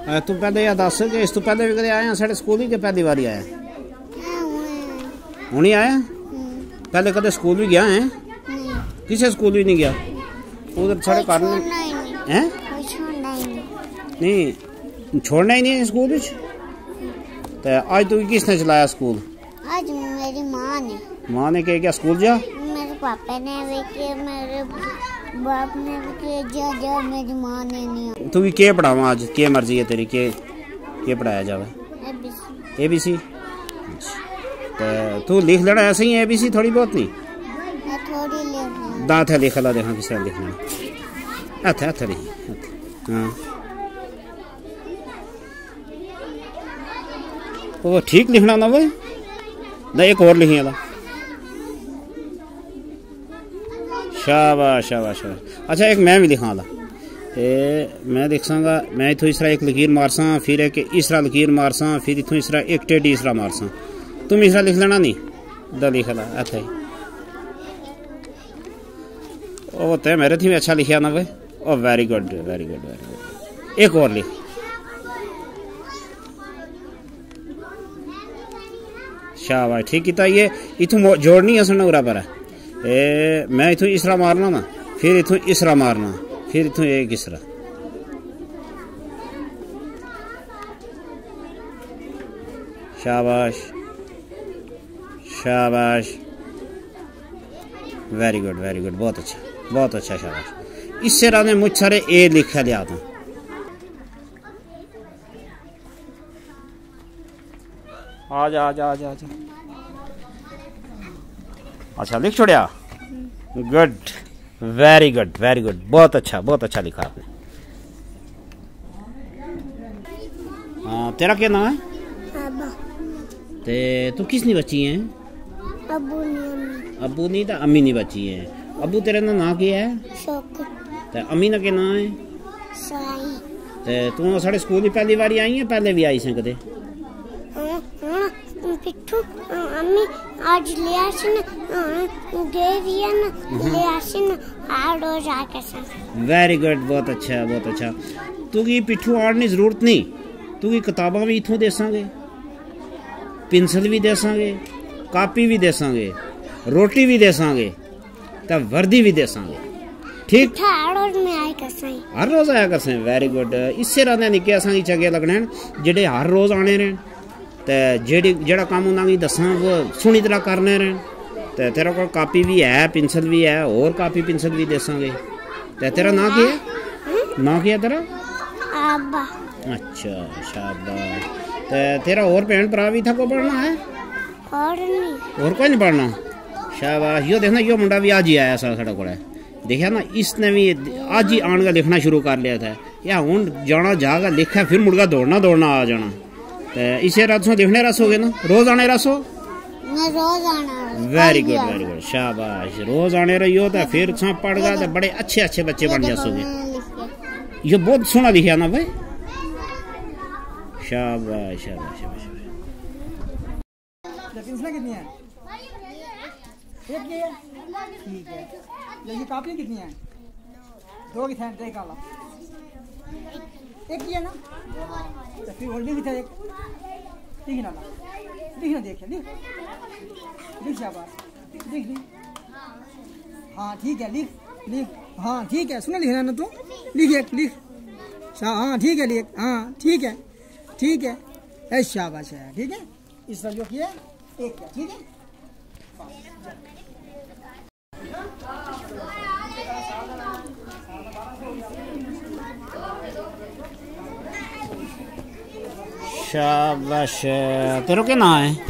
तू पहले या दस कि इस तू पहले भी कदे आया साढ़े स्कूल ही के पहली बारी आया? हूँ ही आया? पहले कदे स्कूल भी गया है? किसी स्कूल भी नहीं गया? उधर साढ़े घर हैं? नहीं छोड़ना ही नहीं है स्कूल। तो आज तू किसने चलाया स्कूल? आज मेरी माँ ने। माँ ने क्या स्कूल जा? मेरे पापा ने भी किया, मेरे बाप ने भी किया, जा मेरी माँ ने नहीं। तू भी क्या पढ़ावा आज? क्या मर्जी है तेरी? क्या पढ़ाया जावे? ABC। तो तू लिख लेना ऐसे ही ABC थोड़ी बहुत नहीं? मैं थोड़ी लिख दांत है लिख ला देखा किस तरह लिख लेना। हथ नहीं। हाँ वो ठीक लिखना ना भाई ना, एक और लिखिए ला। शाबाश शाबाश शाबाश। अच्छा एक मैं भी लिखा ला। मैं लिखांगा, मैं इथों इस तरह एक लकीर मारसा, फिर एक इस तरह लकीर मारसा, फिर इथों इस तरह एक टेढ़ी इस तरह मारसा। तुम इस तरह लिख लेना नहीं, दा लिख ला। अच्छा ही ओ ते मेरे थी अच्छा लिखा ना भाई। Oh very good very good very good. एक और लिख। शाबाश ठीक किया। ये इथों जोड़नी है सुनना उरा पर है। मैं इथों इस तरह मारना ना, फिर इथों इस तरह मारना, फिर इथों एक इस तरह। शाबाश शाबाश वेरी गुड वेरी गुड। बहुत अच्छा बहुत अच्छा शाबाश। इससे रात में मुझ सारे ए लिखा लिया था। आजा आजा आजा आजा। अच्छा लिख छोड़िया। Good very good very good. बहुत अच्छा लिखा आपने। हाँ तेरा क्या नाम है? ते तू किसनी बच्ची है? अबू नहीं तो अम्मी नहीं बच्ची है। अबू तेरे ना क्या है? ते अम्मी ना क्या नाम है? ते तू साढ़े स्कूल ही पहली बारी आई है? पहले भी आई से कदे? पिट्ठू अम्मी आज ले आसी ना, गए भी है ना, ले आसी ना, हर रोज आके सा। वेरी गुड बहुत अच्छा बहुत अच्छा। तू की पिट्ठू आने की जरूरत नहीं, तू की किताबां भी इथों देसांगे, पेंसिल भी देसांगे, कापी भी देसांगे, रोटी भी देसांगे, तो वर्दी भी देसांगे। ठीक हर रोज में आया करसाई, हर रोज आया करसे। Very good. इससे रहने निके असा की चंगे लगने जेडे हर रोज आने रहन, ते जेडी जेड़ा काम उन्हें दसा वो सुनी तरह करने रहन। ते तेरा को कापी भी है, पेंसिल भी है, और कापी पेंसिल भी देसांगे। ते तेरा ना क्या है? ना क्या तेरा? अब्बा। अच्छा शाबाश। ते तेरा और भैन भरा भी था को पढ़ना है? और नहीं, और कोई नहीं पढ़ना। शाबाश। यो देखना यो मुंडा भी आज ही आया साढ़े को, देखा ना इसने भी आज ही आन का लिखना शुरू कर लिया था। या हूँ जाना जागा लिखा फिर मुड़गा दौड़ना दौड़ना आ जाना। तो इसे रसों देखने रस हो गए ना, रोज आने रसो? रोज आना। वेरी गुड शाबाश। रोज आने रहियो तो फिर पढ़ गया तो बड़े अच्छे बच्चे बन जाओगे। ये बहुत सोना लिखा ना भाई। शाबाश शाबाश शाबाश। कितनी है? एक ही है। ठीक है। ये कापी कितनी है? दो की थे काला। एक ही है ना? तो फिर होल्डिंग भी था एक। लिखना ना, लिखना देखिए लिख शाबाश लिख। हाँ ठीक है लिख। हाँ ठीक है सुना लिखना ना तो लिख। हाँ ठीक है लिख। हाँ ठीक है ऐसे शाबाश है। ठीक है इस तरह जो किया एक है। ठीक है शाबाश। तेरा क्या नाम है?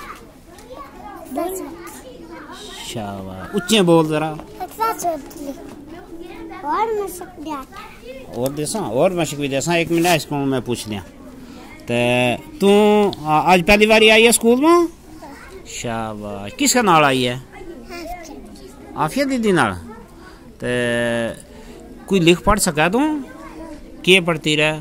शाबाश। ऊंचे बोल जरा। और देसा और मशक भी देसा। एक मिनट इसको मैं पूछ लिया। ते तू आज पहली बारी आई है स्कूल में? शाबाश। किसका नाल आई है? आफिया दीदी नाल। ते कोई लिख पढ़ सका तू? के पढ़ती रह?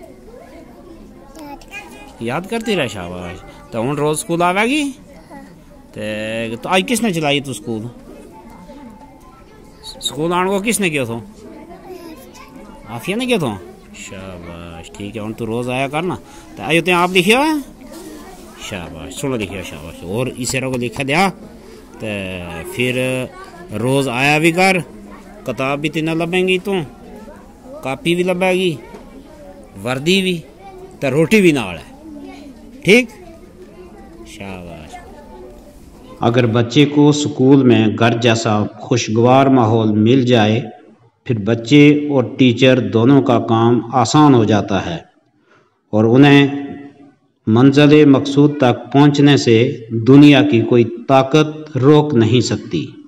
याद करती रह। शाबाश। तो हूँ रोज स्कूल आवेगी? तो आज किसने चलाई तू स्कूल? स्कूल आने को किसने किया था? आफिया ने किया था। शाबाश ठीक है। और तू रोज आया कर ना। तो आयो ते आप लिखियो है शाबाश सुनो लिखियो शाबाश। और इसे को लिखा दिया तो फिर रोज आया भी कर। किताब भी तीन लभेंगी तू कापी भी लभेगी वर्दी भी तो रोटी भी नाल है ठीक। शाबाश। अगर बच्चे को स्कूल में घर जैसा खुशगवार माहौल मिल जाए फिर बच्चे और टीचर दोनों का काम आसान हो जाता है और उन्हें मंज़िल मकसूद तक पहुंचने से दुनिया की कोई ताकत रोक नहीं सकती।